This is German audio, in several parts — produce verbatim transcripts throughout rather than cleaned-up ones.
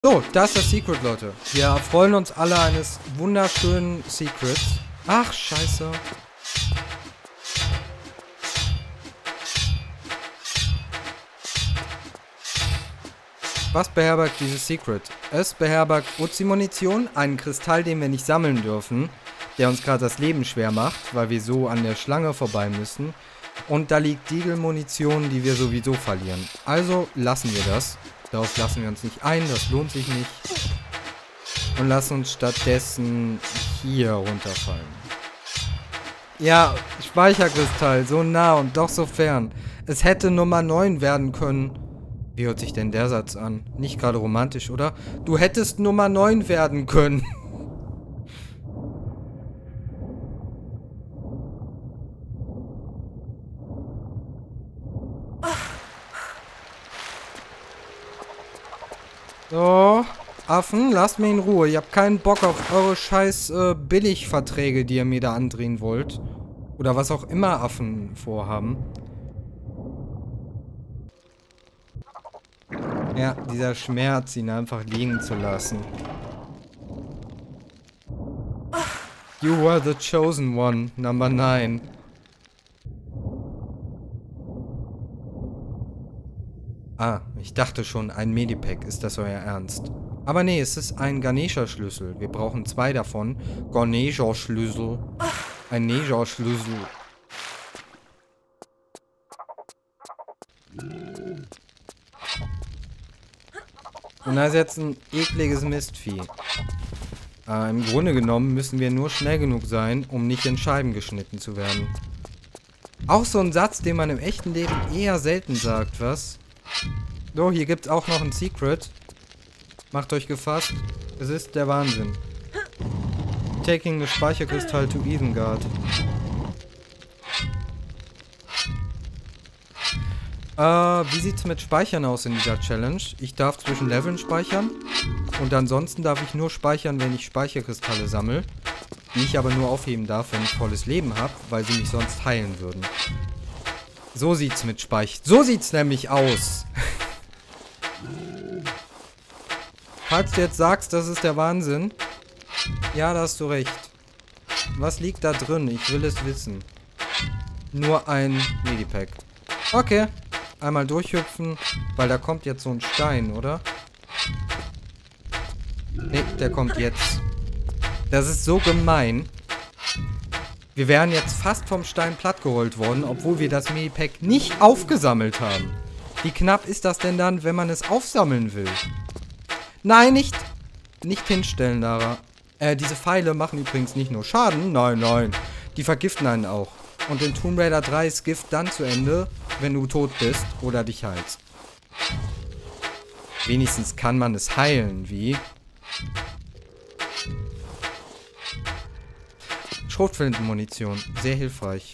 So, das ist das Secret, Leute. Wir erfreuen uns alle eines wunderschönen Secrets. Ach, scheiße. Was beherbergt dieses Secret? Es beherbergt Uzi-Munition, einen Kristall, den wir nicht sammeln dürfen, der uns gerade das Leben schwer macht, weil wir so an der Schlange vorbei müssen. Und da liegt Deagle-Munition, die wir sowieso verlieren. Also lassen wir das. Darauf lassen wir uns nicht ein, das lohnt sich nicht. Und lassen uns stattdessen hier runterfallen. Ja, Speicherkristall, so nah und doch so fern. Es hätte Nummer neun werden können. Wie hört sich denn der Satz an? Nicht gerade romantisch, oder? Du hättest Nummer neun werden können. So, Affen, lasst mich in Ruhe. Ich hab keinen Bock auf eure scheiß äh, Billigverträge, die ihr mir da andrehen wollt. Oder was auch immer Affen vorhaben. Ja, dieser Schmerz, ihn einfach liegen zu lassen. You were the chosen one, Number nine. Ah, ich dachte schon, ein Medipack. Ist das euer Ernst? Aber nee, es ist ein Ganesha-Schlüssel. Wir brauchen zwei davon. Ganesha-Schlüssel. Ein Neja-Schlüssel. Und da ist jetzt ein ekliges Mistvieh. Äh, im Grunde genommen müssen wir nur schnell genug sein, um nicht in Scheiben geschnitten zu werden. Auch so ein Satz, den man im echten Leben eher selten sagt, was? So, hier gibt's auch noch ein Secret. Macht euch gefasst. Es ist der Wahnsinn. Taking the Speicherkristall to Isengard. Äh, wie sieht's mit Speichern aus in dieser Challenge? Ich darf zwischen Leveln speichern. Und ansonsten darf ich nur speichern, wenn ich Speicherkristalle sammle. Die ich aber nur aufheben darf, wenn ich volles Leben habe, weil sie mich sonst heilen würden. So sieht's mit Speichern. So sieht's nämlich aus. Falls du jetzt sagst, das ist der Wahnsinn. Ja, da hast du recht. Was liegt da drin? Ich will es wissen. Nur ein Medipack. Okay. Einmal durchhüpfen, weil da kommt jetzt so ein Stein, oder? Ne, der kommt jetzt. Das ist so gemein. Wir wären jetzt fast vom Stein plattgeholt worden, obwohl wir das Medipack nicht aufgesammelt haben. Wie knapp ist das denn dann, wenn man es aufsammeln will? Nein, nicht, nicht hinstellen, Lara. Äh, diese Pfeile machen übrigens nicht nur Schaden. Nein, nein. Die vergiften einen auch. Und in Tomb Raider drei ist Gift dann zu Ende, wenn du tot bist oder dich heilst. Wenigstens kann man es heilen, wie? Schrotflintenmunition, sehr hilfreich.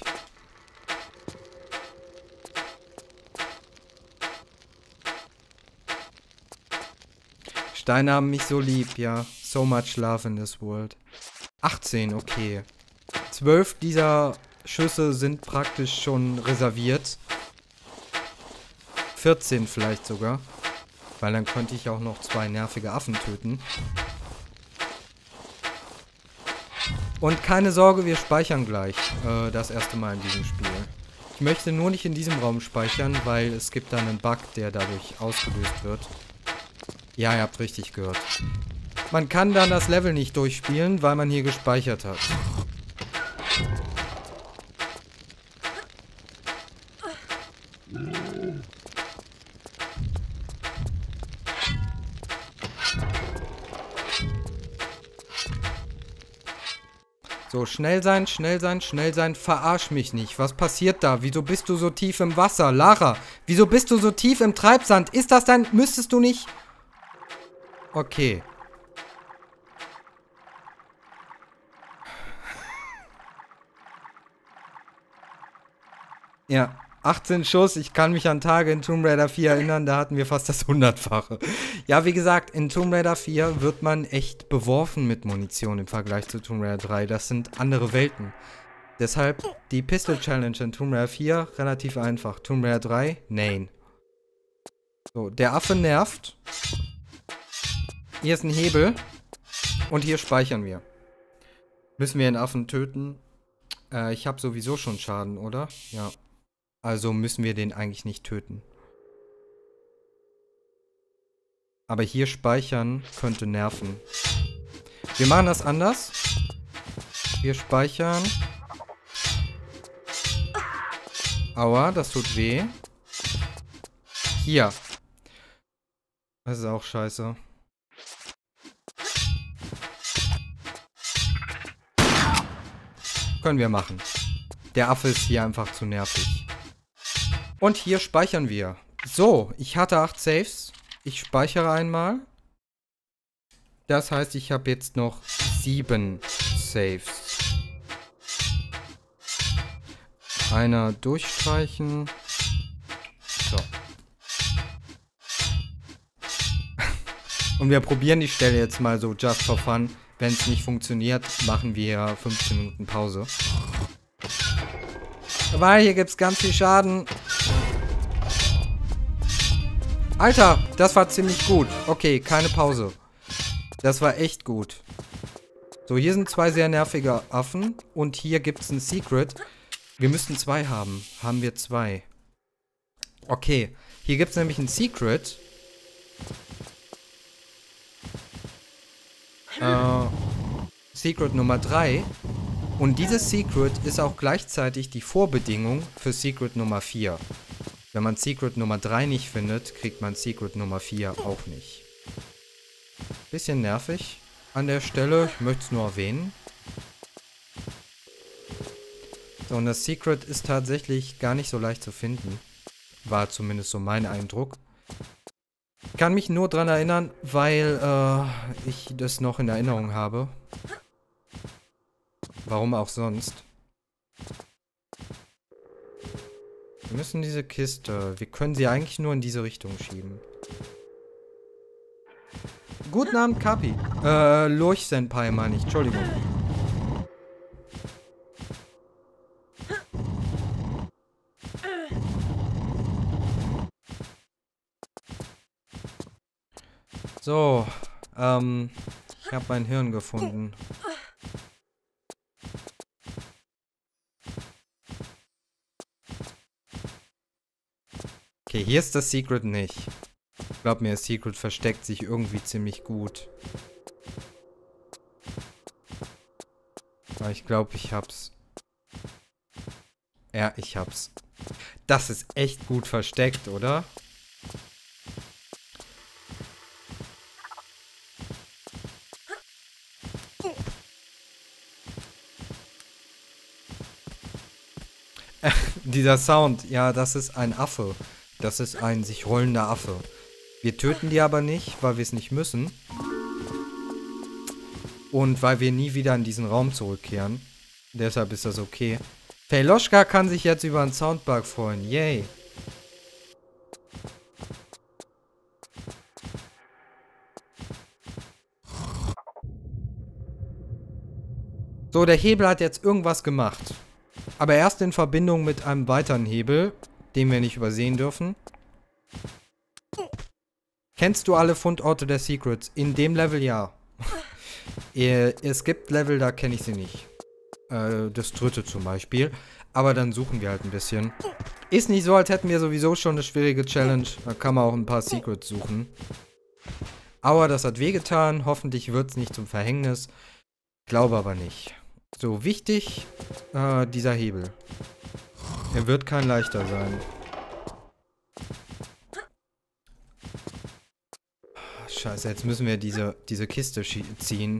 Steine haben mich so lieb, ja. So much love in this world. achtzehn, okay. zwölf dieser Schüsse sind praktisch schon reserviert. vierzehn vielleicht sogar. Weil dann könnte ich auch noch zwei nervige Affen töten. Und keine Sorge, wir speichern gleich. Äh, das erste Mal in diesem Spiel. Ich möchte nur nicht in diesem Raum speichern, weil es gibt da einen Bug, der dadurch ausgelöst wird. Ja, ihr habt richtig gehört. Man kann dann das Level nicht durchspielen, weil man hier gespeichert hat. So, schnell sein, schnell sein, schnell sein. Verarsch mich nicht. Was passiert da? Wieso bist du so tief im Wasser? Lara, wieso bist du so tief im Treibsand? Ist das dann... Müsstest du nicht... Okay. Ja, achtzehn Schuss. Ich kann mich an Tage in Tomb Raider vier erinnern, da hatten wir fast das hundertfache. Ja, wie gesagt, in Tomb Raider vier wird man echt beworfen mit Munition im Vergleich zu Tomb Raider drei. Das sind andere Welten. Deshalb die Pistol Challenge in Tomb Raider vier relativ einfach. Tomb Raider drei, nein. So, der Affe nervt. Hier ist ein Hebel. Und hier speichern wir. Müssen wir den Affen töten? Äh, ich habe sowieso schon Schaden, oder? Ja. Also müssen wir den eigentlich nicht töten. Aber hier speichern könnte nerven. Wir machen das anders. Wir speichern. Aua, das tut weh. Hier. Das ist auch scheiße. Können wir machen. Der Affe ist hier einfach zu nervig. Und hier speichern wir. So, ich hatte acht Saves. Ich speichere einmal. Das heißt, ich habe jetzt noch sieben Saves. Einer durchstreichen. So. Und wir probieren die Stelle jetzt mal so just for fun. Wenn es nicht funktioniert, machen wir fünfzehn Minuten Pause. Weil hier gibt es ganz viel Schaden. Alter, das war ziemlich gut. Okay, keine Pause. Das war echt gut. So, hier sind zwei sehr nervige Affen. Und hier gibt es ein Secret. Wir müssten zwei haben. Haben wir zwei. Okay, hier gibt es nämlich ein Secret. Äh, Secret Nummer drei. Und dieses Secret ist auch gleichzeitig die Vorbedingung für Secret Nummer vier. Wenn man Secret Nummer drei nicht findet, kriegt man Secret Nummer vier auch nicht. Bisschen nervig an der Stelle, ich möchte es nur erwähnen. So, und das Secret ist tatsächlich gar nicht so leicht zu finden. War zumindest so mein Eindruck. Ich kann mich nur dran erinnern, weil äh, ich das noch in Erinnerung habe. Warum auch sonst. Wir müssen diese Kiste... Wir können sie eigentlich nur in diese Richtung schieben. Guten Abend, Kapi. Äh, Lurch-Senpai meine ich. Entschuldigung. So, ähm, ich habe mein Hirn gefunden. Okay, hier ist das Secret nicht. Glaub mir, das Secret versteckt sich irgendwie ziemlich gut. Aber ich glaube, ich hab's. Ja, ich hab's. Das ist echt gut versteckt, oder? Dieser Sound, ja, das ist ein Affe. Das ist ein sich rollender Affe. Wir töten die aber nicht, weil wir es nicht müssen. Und weil wir nie wieder in diesen Raum zurückkehren. Deshalb ist das okay. Feloschka kann sich jetzt über einen Soundbug freuen. Yay. So, der Hebel hat jetzt irgendwas gemacht. Aber erst in Verbindung mit einem weiteren Hebel, den wir nicht übersehen dürfen. Kennst du alle Fundorte der Secrets? In dem Level ja. Es gibt Level, da kenne ich sie nicht. Äh, das dritte zum Beispiel. Aber dann suchen wir halt ein bisschen. Ist nicht so, als hätten wir sowieso schon eine schwierige Challenge. Da kann man auch ein paar Secrets suchen. Aua, das hat wehgetan. Hoffentlich wird es nicht zum Verhängnis. Glaube aber nicht. So, wichtig, äh, dieser Hebel. Er wird kein leichter sein. Scheiße, jetzt müssen wir diese, diese Kiste ziehen.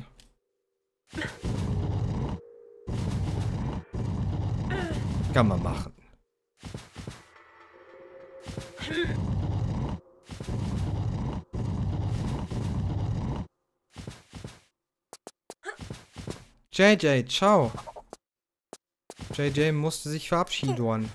Kann man machen. J J, ciao. J J musste sich verabschieden.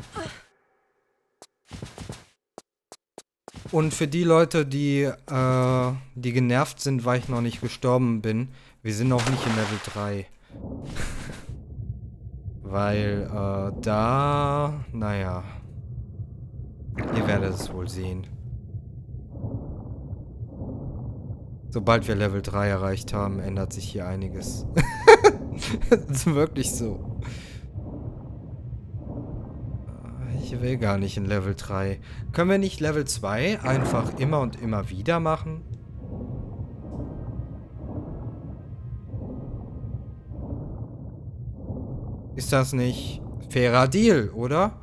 Und für die Leute, die, äh, die genervt sind, weil ich noch nicht gestorben bin, wir sind noch nicht in Level drei. Weil, äh, da, naja. Ihr werdet es wohl sehen. Sobald wir Level drei erreicht haben, ändert sich hier einiges. Das ist wirklich so. Ich will gar nicht in Level drei. Können wir nicht Level zwei einfach immer und immer wieder machen? Ist das nicht fairer Deal, oder?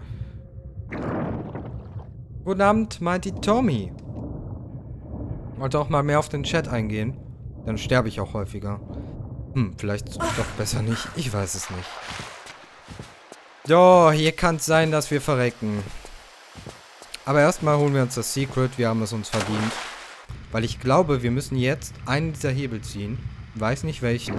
Guten Abend, meinte Tommy. Wollte auch mal mehr auf den Chat eingehen. Dann sterbe ich auch häufiger. Hm, vielleicht doch besser nicht. Ich weiß es nicht. Jo, hier kann es sein, dass wir verrecken. Aber erstmal holen wir uns das Secret. Wir haben es uns verdient. Weil ich glaube, wir müssen jetzt einen dieser Hebel ziehen. Weiß nicht welchen.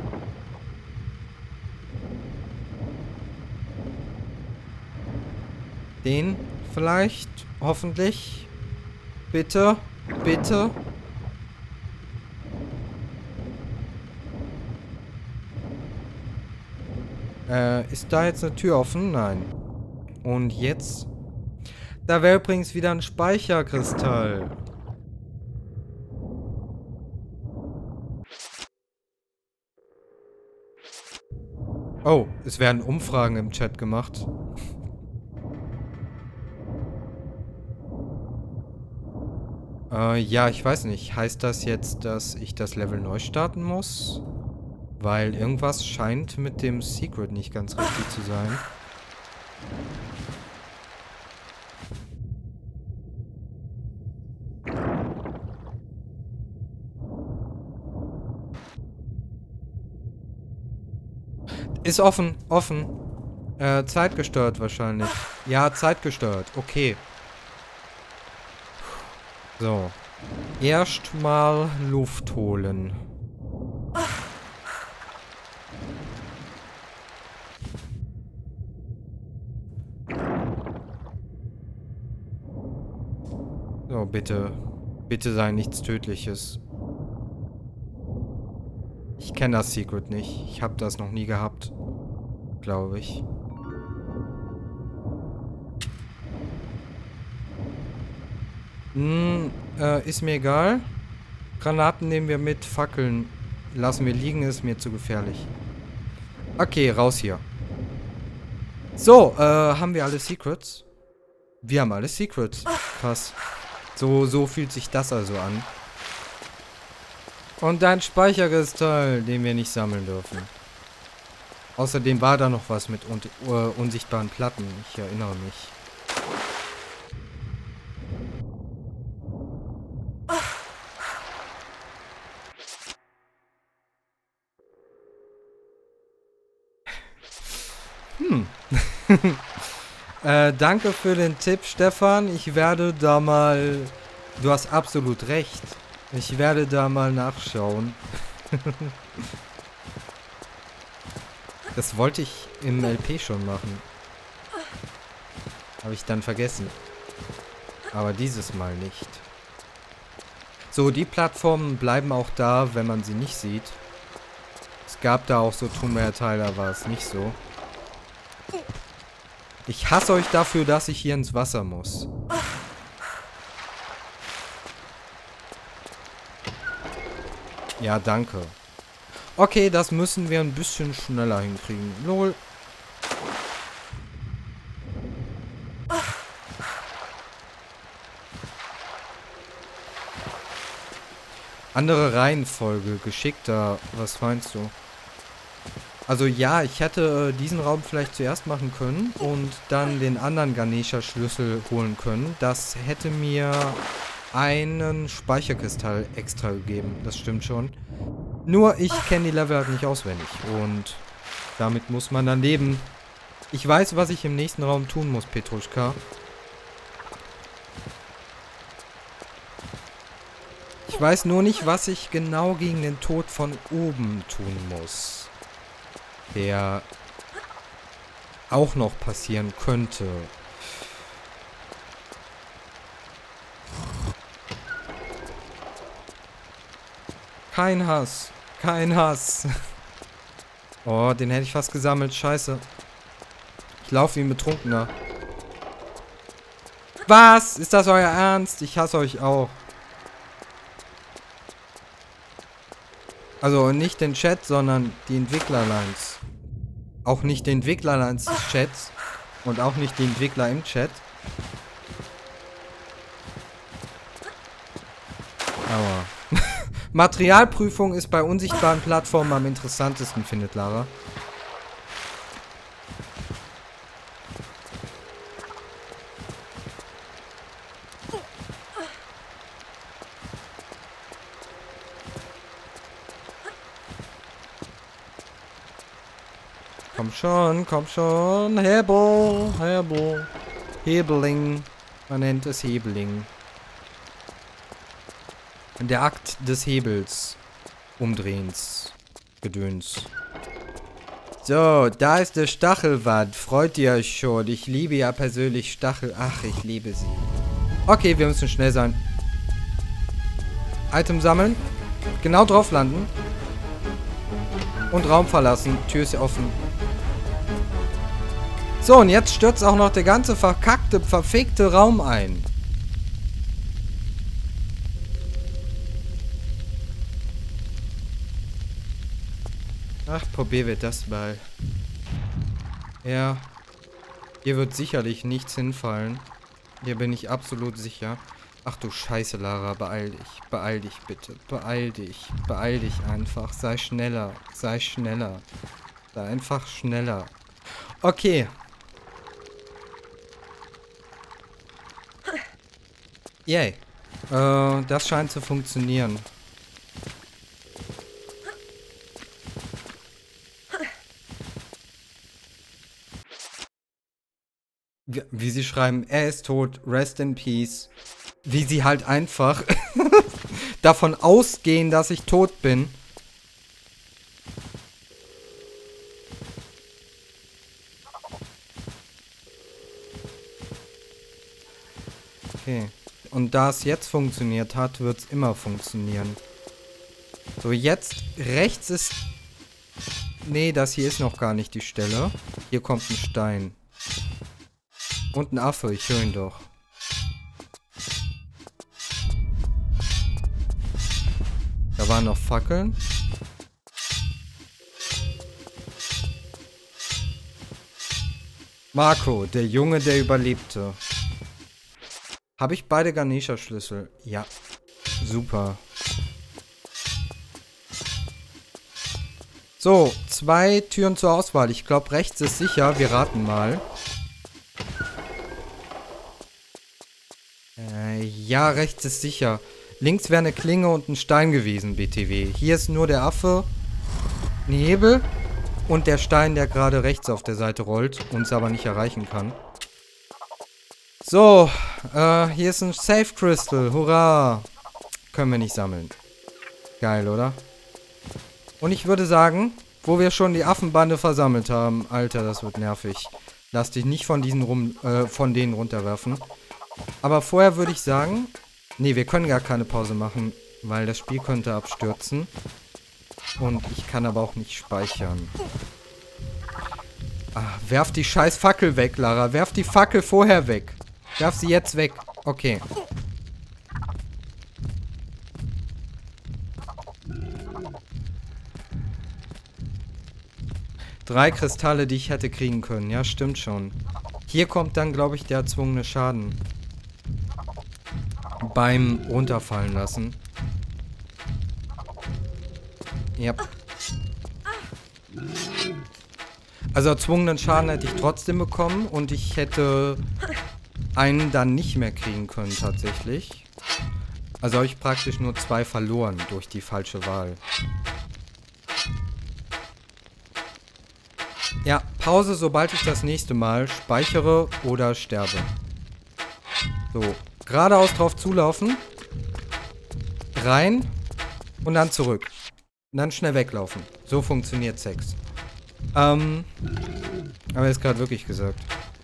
Den vielleicht. Hoffentlich. Bitte. Bitte. Äh, ist da jetzt eine Tür offen? Nein. Und jetzt? Da wäre übrigens wieder ein Speicherkristall. Oh, es werden Umfragen im Chat gemacht. Äh, ja, ich weiß nicht. Heißt das jetzt, dass ich das Level neu starten muss? Weil irgendwas scheint mit dem Secret nicht ganz richtig zu sein. Ist offen, offen. Äh, zeitgesteuert wahrscheinlich. Ja, zeitgesteuert. Okay. So. Erstmal Luft holen. So, bitte. Bitte sei nichts Tödliches. Ich kenne das Secret nicht. Ich habe das noch nie gehabt. Glaube ich. Hm, äh, ist mir egal. Granaten nehmen wir mit, Fackeln lassen wir liegen, ist mir zu gefährlich. Okay, raus hier. So, äh, haben wir alle Secrets? Wir haben alle Secrets. Krass. So, so fühlt sich das also an. Und ein Speicherkristall, den wir nicht sammeln dürfen. Außerdem war da noch was mit un uh, unsichtbaren Platten. Ich erinnere mich. Hm. äh, danke für den Tipp, Stefan. Ich werde da mal... Du hast absolut recht. Ich werde da mal nachschauen. Das wollte ich im L P schon machen. Habe ich dann vergessen. Aber dieses Mal nicht. So, die Plattformen bleiben auch da, wenn man sie nicht sieht. Es gab da auch so Tumor-Teile, da war es nicht so. Ich hasse euch dafür, dass ich hier ins Wasser muss. Ja, danke. Okay, das müssen wir ein bisschen schneller hinkriegen. Lol. Andere Reihenfolge, geschickter. Was meinst du? Also ja, ich hätte äh, diesen Raum vielleicht zuerst machen können und dann den anderen Ganesha-Schlüssel holen können. Das hätte mir einen Speicherkristall extra gegeben. Das stimmt schon. Nur ich kenne die Level halt nicht auswendig. Und damit muss man dann leben. Ich weiß, was ich im nächsten Raum tun muss, Petruschka. Ich weiß nur nicht, was ich genau gegen den Tod von oben tun muss. Der auch noch passieren könnte. Kein Hass. Kein Hass. Oh, den hätte ich fast gesammelt. Scheiße. Ich laufe wie ein Betrunkener. Was? Ist das euer Ernst? Ich hasse euch auch. Also nicht den Chat, sondern die Entwicklerlines. Auch nicht die Entwicklerlines des Chats. Und auch nicht die Entwickler im Chat. Aua. Materialprüfung ist bei unsichtbaren Plattformen am interessantesten, findet Lara. Komm schon, komm schon. Hebel, Hebel. Hebeling. Man nennt es Hebeling. Der Akt des Hebels. Umdrehens. Gedöns. So, da ist der Stachelwand. Freut ihr euch schon? Ich liebe ja persönlich Stachel. Ach, ich liebe sie. Okay, wir müssen schnell sein. Item sammeln. Genau drauf landen. Und Raum verlassen. Tür ist offen. So, und jetzt stürzt auch noch der ganze verkackte, verfickte Raum ein. Ach, probieren wir das mal. Ja. Hier wird sicherlich nichts hinfallen. Hier bin ich absolut sicher. Ach du Scheiße, Lara, beeil dich. Beeil dich bitte. Beeil dich. Beeil dich einfach. Sei schneller. Sei schneller. Sei einfach schneller. Okay. Yay. Äh, das scheint zu funktionieren. Wie, wie sie schreiben, er ist tot, rest in peace. Wie sie halt einfach davon ausgehen, dass ich tot bin. Okay. Und da es jetzt funktioniert hat, wird es immer funktionieren. So, jetzt rechts ist... Nee, das hier ist noch gar nicht die Stelle. Hier kommt ein Stein. Und ein Affe, ich höre ihn doch. Da waren noch Fackeln. Marco, der Junge, der überlebte. Habe ich beide Ganesha-Schlüssel? Ja. Super. So, zwei Türen zur Auswahl. Ich glaube, rechts ist sicher. Wir raten mal. Äh, ja, rechts ist sicher. Links wäre eine Klinge und ein Stein gewesen, B T W. Hier ist nur der Affe, ein Hebel und der Stein, der gerade rechts auf der Seite rollt, uns aber nicht erreichen kann. So, äh, hier ist ein Safe Crystal. Hurra! Können wir nicht sammeln. Geil, oder? Und ich würde sagen, wo wir schon die Affenbande versammelt haben. Alter, das wird nervig. Lass dich nicht von diesen rum, äh, von denen runterwerfen. Aber vorher würde ich sagen... Nee, wir können gar keine Pause machen, weil das Spiel könnte abstürzen. Und ich kann aber auch nicht speichern. Ah, werf die scheiß Fackel weg, Lara. Werf die Fackel vorher weg. Werf sie jetzt weg. Okay. Drei Kristalle, die ich hätte kriegen können. Ja, stimmt schon. Hier kommt dann, glaube ich, der erzwungene Schaden. Beim runterfallen lassen. Ja. Also erzwungenen Schaden hätte ich trotzdem bekommen und ich hätte einen dann nicht mehr kriegen können tatsächlich. Also habe ich praktisch nur zwei verloren durch die falsche Wahl. Ja, Pause, sobald ich das nächste Mal speichere oder sterbe. So, geradeaus drauf zulaufen. Rein und dann zurück. Und dann schnell weglaufen. So funktioniert Sex. Ähm, aber ist gerade wirklich gesagt.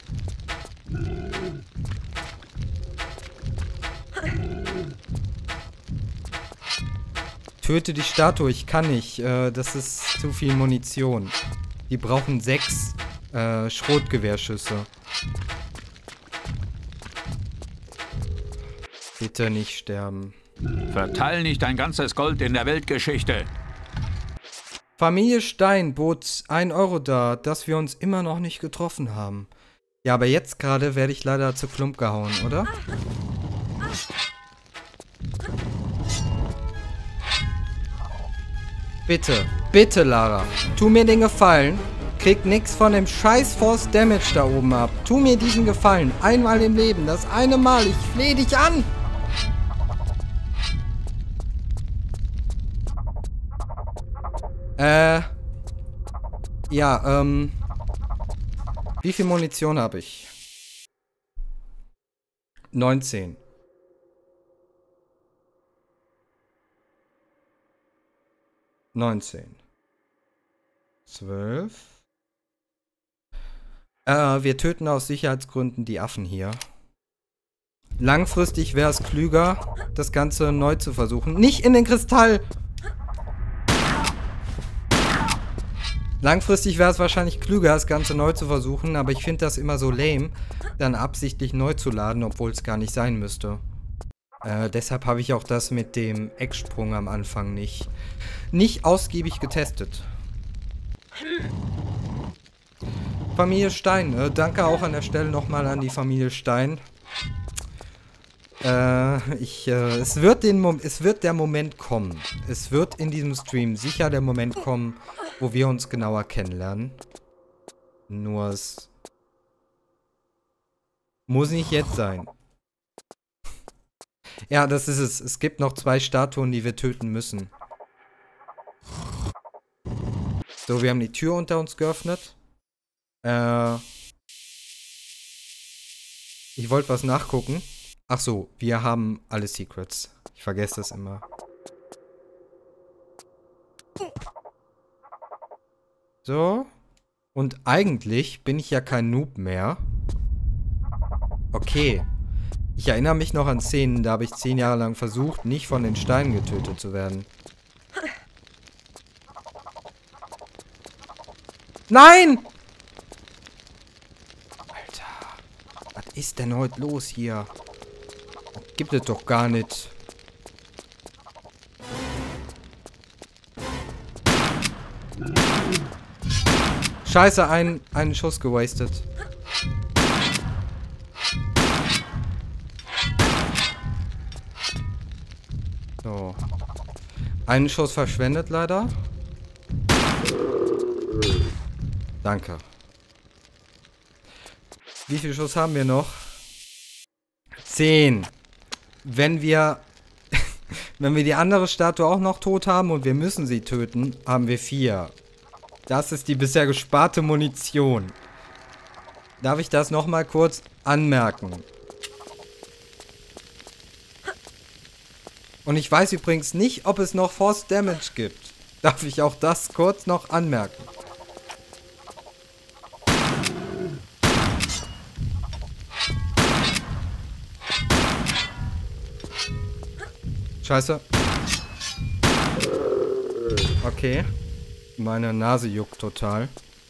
Töte die Statue, ich kann nicht. Äh, das ist zu viel Munition. Die brauchen sechs äh, Schrotgewehrschüsse. Bitte nicht sterben. Verteil nicht dein ganzes Gold in der Weltgeschichte. Familie Stein bot ein Euro dar, dass wir uns immer noch nicht getroffen haben. Ja, aber jetzt gerade werde ich leider zu Klump gehauen, oder? Bitte, bitte, Lara. Tu mir den Gefallen. Krieg nix von dem scheiß Force Damage da oben ab. Tu mir diesen Gefallen. Einmal im Leben. Das eine Mal. Ich flehe dich an. Äh. Ja, ähm. Wie viel Munition habe ich? neunzehn. neunzehn. zwölf. Äh, wir töten aus Sicherheitsgründen die Affen hier. Langfristig wäre es klüger, das Ganze neu zu versuchen. Nicht in den Kristall! Langfristig wäre es wahrscheinlich klüger, das Ganze neu zu versuchen, aber ich finde das immer so lame, dann absichtlich neu zu laden, obwohl es gar nicht sein müsste. Äh, deshalb habe ich auch das mit dem Ecksprung am Anfang nicht, nicht ausgiebig getestet. Familie Stein, äh, danke auch an der Stelle nochmal an die Familie Stein. Äh, ich, äh, es wird den Mom- es wird der Moment kommen. Es wird in diesem Stream sicher der Moment kommen, wo wir uns genauer kennenlernen. Nur es muss nicht jetzt sein. Ja, das ist es. Es gibt noch zwei Statuen, die wir töten müssen. So, wir haben die Tür unter uns geöffnet. Äh, ich wollte was nachgucken. Ach so, wir haben alle Secrets. Ich vergesse das immer. So. Und eigentlich bin ich ja kein Noob mehr. Okay. Ich erinnere mich noch an Szenen, da habe ich zehn Jahre lang versucht, nicht von den Steinen getötet zu werden. Nein! Alter. Was ist denn heute los hier? Das gibt es doch gar nicht. Scheiße, ein, einen Schuss gewastet. So. Einen Schuss verschwendet leider. Danke. Wie viel Schuss haben wir noch? Zehn. Wenn wir... wenn wir die andere Statue auch noch tot haben und wir müssen sie töten, haben wir vier. Das ist die bisher gesparte Munition. Darf ich das nochmal kurz anmerken? Und ich weiß übrigens nicht, ob es noch Force Damage gibt. Darf ich auch das kurz noch anmerken? Scheiße. Okay. Meine Nase juckt total.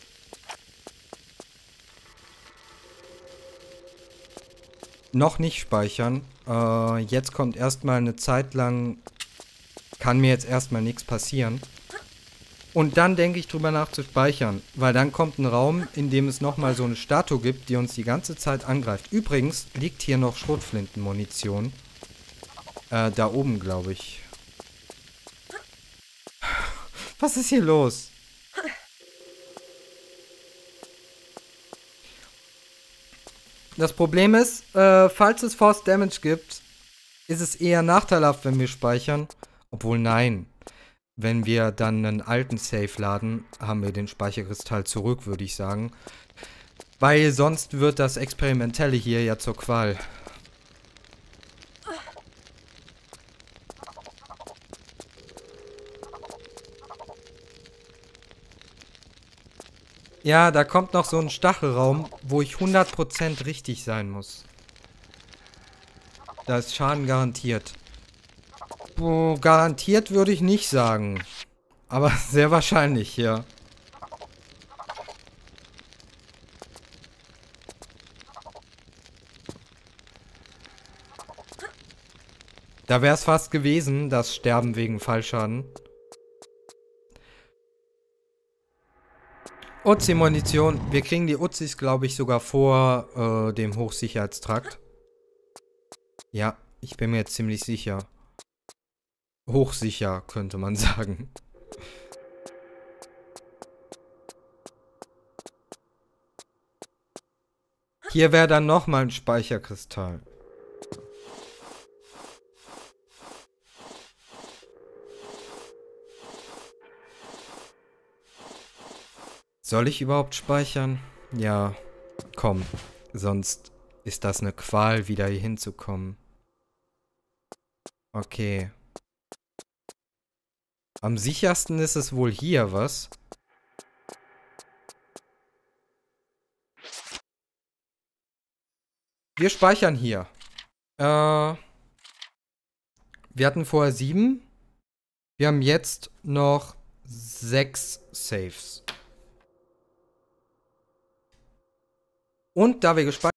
Noch nicht speichern. Äh, jetzt kommt erstmal eine Zeit lang... Kann mir jetzt erstmal nichts passieren. Und dann denke ich drüber nach zu speichern. Weil dann kommt ein Raum, in dem es nochmal so eine Statue gibt, die uns die ganze Zeit angreift. Übrigens liegt hier noch Schrotflintenmunition. Äh, da oben, glaube ich. Was ist hier los? Das Problem ist, äh, falls es Force Damage gibt, ist es eher nachteilhaft, wenn wir speichern. Obwohl, nein. Wenn wir dann einen alten Save laden, haben wir den Speicherkristall zurück, würde ich sagen. Weil sonst wird das Experimentelle hier ja zur Qual. Ja, da kommt noch so ein Stachelraum, wo ich hundert Prozent richtig sein muss. Da ist Schaden garantiert. Boah, garantiert würde ich nicht sagen. Aber sehr wahrscheinlich, ja. Da wäre es fast gewesen, das Sterben wegen Fallschaden. Uzi-Munition. Wir kriegen die Uzis, glaube ich, sogar vor äh, dem Hochsicherheitstrakt. Ja, ich bin mir jetzt ziemlich sicher. Hochsicher, könnte man sagen. Hier wäre dann nochmal ein Speicherkristall. Soll ich überhaupt speichern? Ja, komm. Sonst ist das eine Qual, wieder hier hinzukommen. Okay. Am sichersten ist es wohl hier, was? Wir speichern hier. Äh, wir hatten vorher sieben. Wir haben jetzt noch sechs Saves. Und da wir gespeichert